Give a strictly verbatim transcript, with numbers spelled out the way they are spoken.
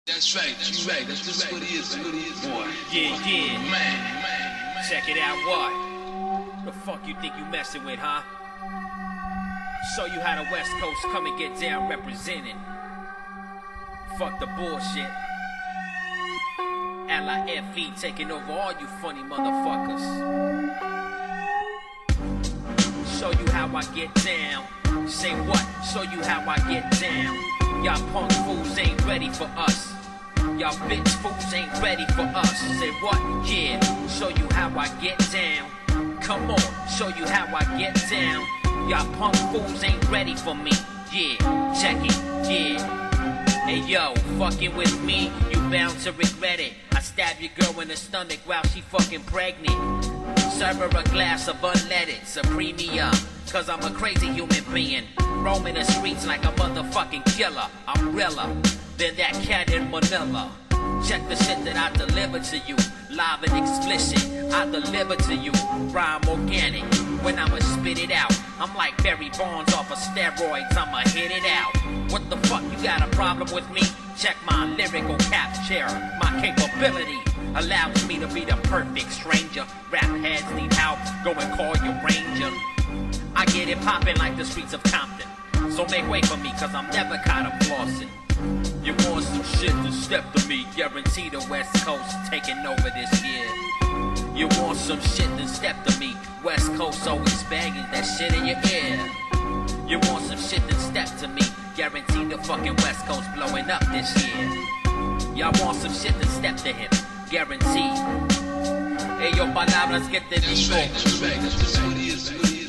That's right, you right, that's just what it is, what it is, boy. Yeah, yeah. Man, man, man. Check it out, what? The fuck you think you messing with, huh? Show you how the West Coast come and get down represented. Fuck the bullshit. L I F E taking over all you funny motherfuckers. Show you how I get down. Say what? Show you how I get down. Y'all punk fools ain't ready for us. Y'all bitch fools ain't ready for us. Say what? Yeah. Show you how I get down. Come on, show you how I get down. Y'all punk fools ain't ready for me. Yeah, check it, yeah. Hey yo, fucking with me, you bound to regret it. I stab your girl in the stomach while she fucking pregnant. Serve her a glass of unleaded Supremia, cause I'm a crazy human being. Roaming the streets like a motherfucking killer. I'm realer than that cat in Manila. Check the shit that I deliver to you. Live and explicit, I deliver to you. Rhyme organic, when I'ma spit it out. I'm like Barry Bonds off of steroids, I'ma hit it out. What the fuck, you got a problem with me? Check my lyrical capture. My capability allows me to be the perfect stranger. Rap heads need help, go and call your ranger. I get it poppin' like the streets of Compton. So make way for me, cause I'm never caught up flossing. You want some shit to step to me, guarantee the West Coast taking over this year. You want some shit to step to me, West Coast always banging that shit in your ear. You want some shit to step to me, guarantee the fucking West Coast blowing up this year. Y'all want some shit to step to him, guarantee. Hey yo, palabras que te digo. That's right, that's right, that's just what it is, what it is.